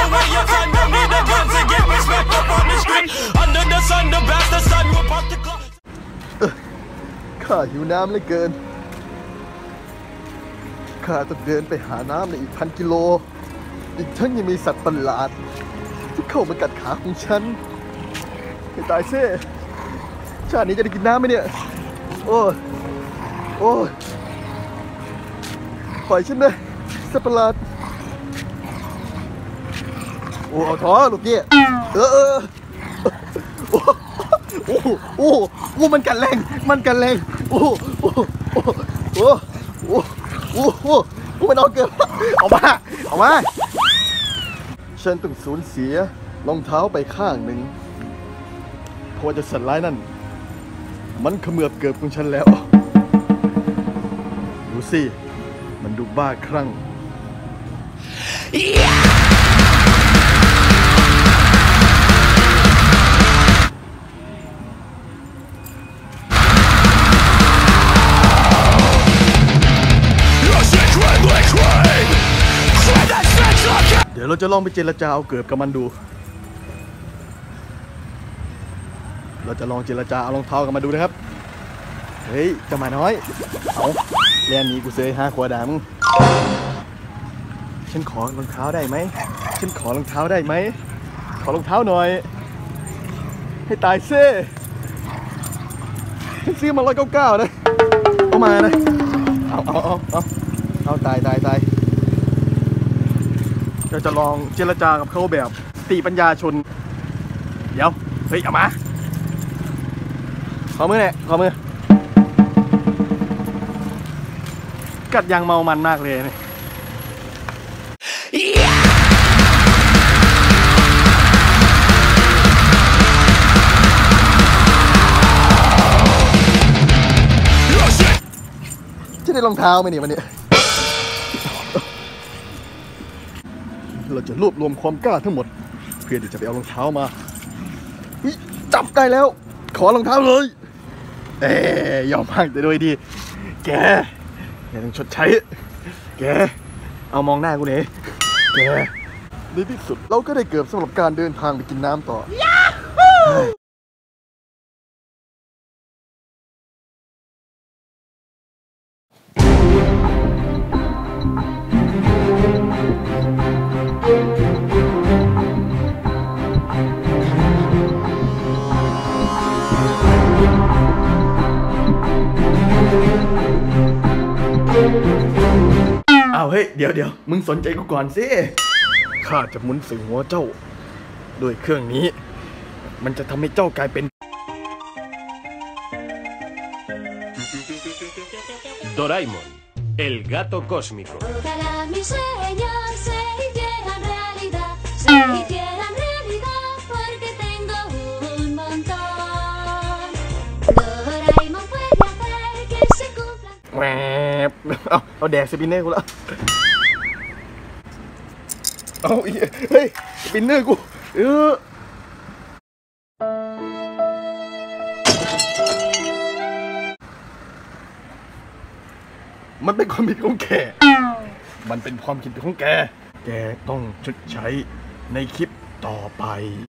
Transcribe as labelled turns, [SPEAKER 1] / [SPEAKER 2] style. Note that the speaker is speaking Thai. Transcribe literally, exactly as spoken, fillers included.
[SPEAKER 1] away your son. Don't need a gun to get respect up on the street. Under the sun, the bastard son will pop the clock.
[SPEAKER 2] ข้าหิวน้ำเหลือเกินข้าต้องเดินไปหาน้ำในอีกพันกิโลอีกทั้งยังมีสัตว์ประหลาดที่เข้ามากัดขาของฉันให้ตายเซ่ชาตินี้จะได้กินน้ำไหมเนี่ยโอ้โอ้ปล่อยฉันเลยสัตว์ประหลาดโอ้เอาท้อลูกเกี้ยเออเออโอ้โอ้โอ้โอ้มันกันแรงมันกันแรงโอ้โอ้โอ้โอ้โอ้โอ้โอ้กูมันเอาเกินออกมาออกมาฉันต้องสูญเสียรองเท้าไปข้างหนึ่งเพราะจะสัตว์ร้ายนั่นมันเขมือบเกือบของฉันแล้วดูสิมันดูบ้าคลั่งเดี๋ยวเราจะลองไปเจรจาเอาเกือบกับมันดูเราจะลองเจรจาเอารองเท้ากับมันดูนะครับเฮ้ยจะมาน้อยเอาเรียนนี้กูเซยห้าขวดามึงฉันขอรองเท้าได้ไหมฉันขอรองเท้าได้ไหมขอรองเท้าหน่อยให้ตายเซ่ฉันซื้อมาร้อยเก้าเก้านะเอามานะเอาเอาเอาเอาเอาตายตายตายเราจะลองเจรจากับเขาแบบสติปัญญาชนเดี๋ยวเฮ้ยเอามาขอมือเนี่ยขอมือกัดยางเมามันมากเลยเนี่ยจะได้รองเท้าไหมเนี่ยวันนี้เราจะรวบรวมความกล้าทั้งหมดเพื่อที่จะไปเอารองเท้ามาจับได้แล้วขอรองเท้าเลยเอ๊ยยอมพังแต่โดยดีแกแกต้องชดใช้แกเอามองหน้ากูเลยแกในที่สุดเราก็ได้เกือบสำหรับการเดินทางไปกินน้ำต่อเอาเฮ้ยเดี๋ยวเดี๋ยวมึงสนใจกูก่อนสิข้าจะหมุนใส่หัวเจ้าด้วยเครื่องนี้มันจะทำให้เจ้ากลายเป็น
[SPEAKER 1] โดราเอมอน el gato cósmico
[SPEAKER 3] Ojalá mis sueños se hicieran realidad, se hicieran realidad porque tengo un montón. Doraemon puede hacer que se cumplan.
[SPEAKER 2] แหวบเอาเอาแดกสปินเนอร์กูแล้วเอาเฮ้ยสปินเนอร์กูเออมันเป็นความผิดของแกมันเป็นความผิดของแกแกต้องชดใช้ในคลิปต่อไป